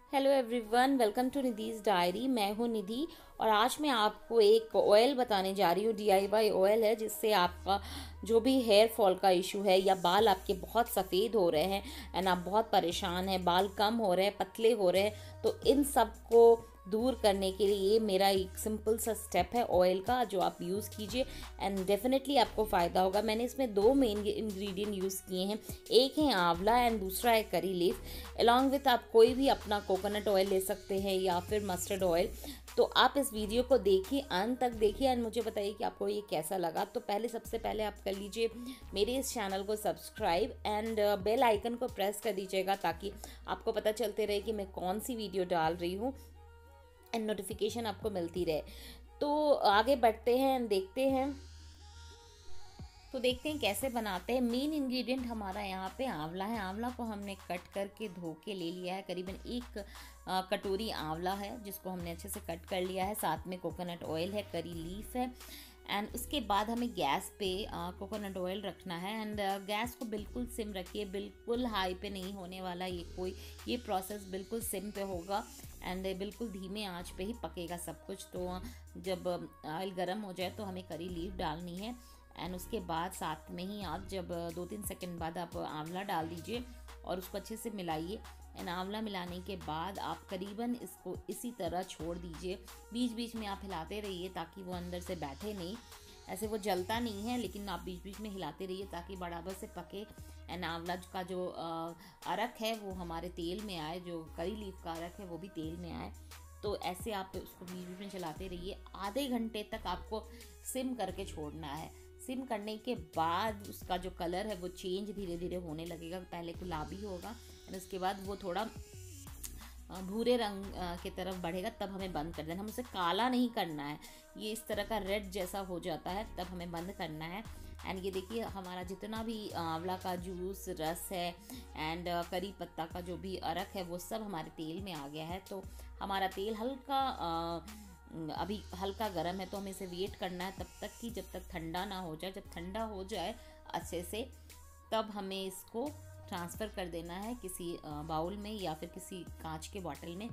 Hello everyone, welcome to Nidhi's diary. मैं हूँ निधि और आज मैं आपको एक ऑयल बताने जा रही हूँ। DIY ऑयल है जिससे आपका जो भी हेयर फॉल का इशू है या बाल आपके बहुत सफ़ेद हो रहे हैं एंड आप बहुत परेशान हैं, बाल कम हो रहे हैं, पतले हो रहे हैं, तो इन सब को दूर करने के लिए ये मेरा एक सिंपल सा स्टेप है ऑयल का, जो आप यूज़ कीजिए एंड डेफिनेटली आपको फ़ायदा होगा। मैंने इसमें दो मेन इंग्रेडिएंट यूज़ किए हैं, एक है आंवला एंड दूसरा है करी लीफ। अलॉन्ग विथ आप कोई भी अपना कोकोनट ऑयल ले सकते हैं या फिर मस्टर्ड ऑयल। तो आप इस वीडियो को देखिए, अंत तक देखिए एंड मुझे बताइए कि आपको ये कैसा लगा। तो सबसे पहले आप कर लीजिए मेरे इस चैनल को सब्सक्राइब एंड बेल आइकन को प्रेस कर दीजिएगा ताकि आपको पता चलते रहे कि मैं कौन सी वीडियो डाल रही हूँ एंड नोटिफिकेशन आपको मिलती रहे। तो आगे बढ़ते हैं, देखते हैं कैसे बनाते हैं। मेन इंग्रेडिएंट हमारा यहाँ पे आंवला है। आंवला को हमने कट करके धो के ले लिया है, करीबन एक कटोरी आंवला है जिसको हमने अच्छे से कट कर लिया है। साथ में कोकोनट ऑयल है, करी लीफ है एंड उसके बाद हमें गैस पे कोकोनट ऑयल रखना है एंड गैस को बिल्कुल सिम रखिए, बिल्कुल हाई पे नहीं होने वाला ये प्रोसेस बिल्कुल सिम पे होगा एंड बिल्कुल धीमे आंच पे ही पकेगा सब कुछ। तो जब ऑयल गर्म हो जाए तो हमें करी लीफ डालनी है एंड उसके बाद साथ में ही आप जब 2-3 सेकंड बाद आप आंवला डाल दीजिए और उसको अच्छे से मिलाइए एंड आंवला मिलाने के बाद आप करीबन इसको इसी तरह छोड़ दीजिए। बीच बीच में आप हिलाते रहिए ताकि वो अंदर से बैठे नहीं, ऐसे वो जलता नहीं है लेकिन आप बीच बीच में हिलाते रहिए ताकि बराबर से पके एंड आंवला का जो अरक है वो हमारे तेल में आए, जो करी लीफ का अरक है वो भी तेल में आए। तो ऐसे आप उसको बीच बीच में चलाते रहिए। आधे घंटे तक आपको सिम करके छोड़ना है। सिम करने के बाद उसका जो कलर है वो चेंज धीरे धीरे होने लगेगा। पहले गुलाबी होगा और उसके बाद वो थोड़ा भूरे रंग की तरफ बढ़ेगा, तब हमें बंद कर देना। हम उसे काला नहीं करना है, ये इस तरह का रेड जैसा हो जाता है तब हमें बंद करना है। एंड ये देखिए हमारा जितना भी आंवला का जूस रस है एंड करी पत्ता का जो भी अरक है वो सब हमारे तेल में आ गया है। तो हमारा तेल हल्का अभी हल्का गर्म है, तो हमें इसे वेट करना है तब तक कि जब तक ठंडा ना हो जाए। जब ठंडा हो जाए अच्छे से तब हमें इसको ट्रांसफ़र कर देना है किसी बाउल में या फिर किसी कांच के बॉटल में।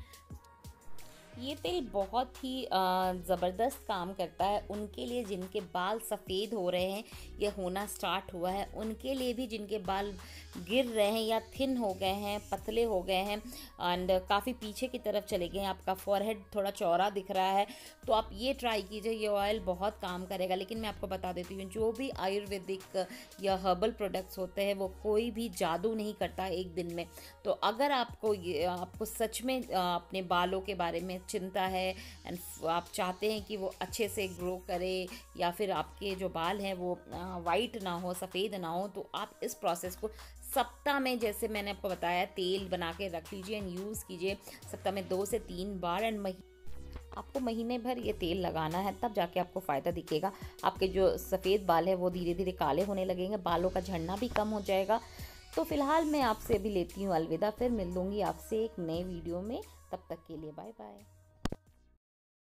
ये तेल बहुत ही ज़बरदस्त काम करता है उनके लिए जिनके बाल सफ़ेद हो रहे हैं या होना स्टार्ट हुआ है, उनके लिए भी जिनके बाल गिर रहे हैं या थिन हो गए हैं, पतले हो गए हैं एंड काफ़ी पीछे की तरफ चले गए हैं, आपका फॉरहेड थोड़ा चौड़ा दिख रहा है, तो आप ये ट्राई कीजिए। ये ऑयल बहुत काम करेगा। लेकिन मैं आपको बता देती हूँ, जो भी आयुर्वेदिक या हर्बल प्रोडक्ट्स होते हैं वो कोई भी जादू नहीं करता एक दिन में। तो अगर आपको सच में अपने बालों के बारे में चिंता है एंड आप चाहते हैं कि वो अच्छे से ग्रो करे या फिर आपके जो बाल हैं वो वाइट ना हो, सफ़ेद ना हो, तो आप इस प्रोसेस को सप्ताह में, जैसे मैंने आपको बताया, तेल बना के रख लीजिए एंड यूज़ कीजिए सप्ताह में 2 से 3 बार एंड आपको महीने भर ये तेल लगाना है, तब जाके आपको फ़ायदा दिखेगा। आपके जो सफ़ेद बाल है वो धीरे धीरे काले होने लगेंगे, बालों का झड़ना भी कम हो जाएगा। तो फ़िलहाल मैं आपसे अभी लेती हूँ अलविदा, फिर मिल लूँगी आपसे एक नए वीडियो में। तब तक के लिए बाय बाय।